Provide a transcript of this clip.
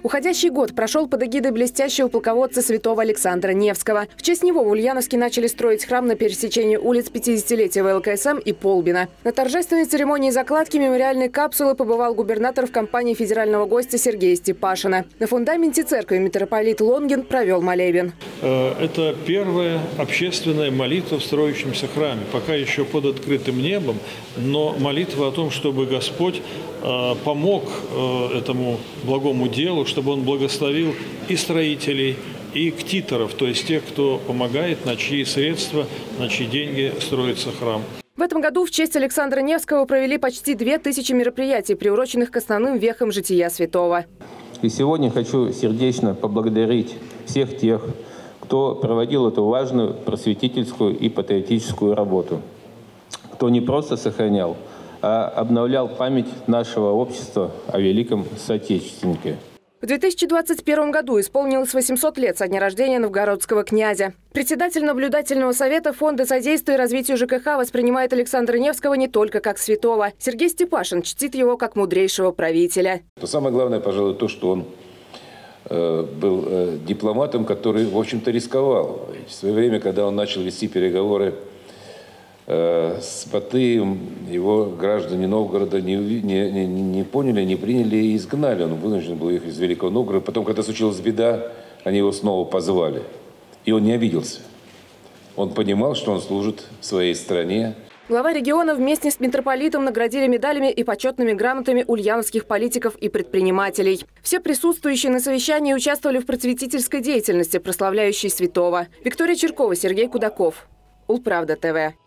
Уходящий год прошел под эгидой блестящего полководца святого Александра Невского. В честь него в Ульяновске начали строить храм на пересечении улиц 50-летия ВЛКСМ и Полбина. На торжественной церемонии закладки мемориальной капсулы побывал губернатор в компании федерального гостя Сергея Степашина. На фундаменте церкви митрополит Лонгин провел молебен. Это первая общественная молитва в строящемся храме. Пока еще под открытым небом, но молитва о том, чтобы Господь помог этому благому делу, чтобы Он благословил и строителей, и ктиторов, то есть тех, кто помогает, на чьи средства, на чьи деньги строится храм. В этом году в честь Александра Невского провели почти 2000 мероприятий, приуроченных к основным вехам жития святого. И сегодня хочу сердечно поблагодарить всех тех, кто проводил эту важную просветительскую и патриотическую работу, кто не просто сохранял, а обновлял память нашего общества о великом соотечественнике. В 2021 году исполнилось 800 лет со дня рождения новгородского князя. Председатель наблюдательного совета Фонда содействия и развитию ЖКХ воспринимает Александра Невского не только как святого. Сергей Степашин чтит его как мудрейшего правителя. Самое главное, пожалуй, то, что он был дипломатом, который, в общем-то, рисковал. В свое время, когда он начал вести переговоры с Батыем, его граждане Новгорода не поняли, не приняли и изгнали. Он вынужден был ехать из Великого Новгорода. Потом, когда случилась беда, они его снова позвали. И он не обиделся. Он понимал, что он служит своей стране. Глава региона вместе с митрополитом наградили медалями и почетными грамотами ульяновских политиков и предпринимателей. Все присутствующие на совещании участвовали в просветительской деятельности, прославляющей святого. Виктория Черкова, Сергей Кудаков. Улправда ТВ.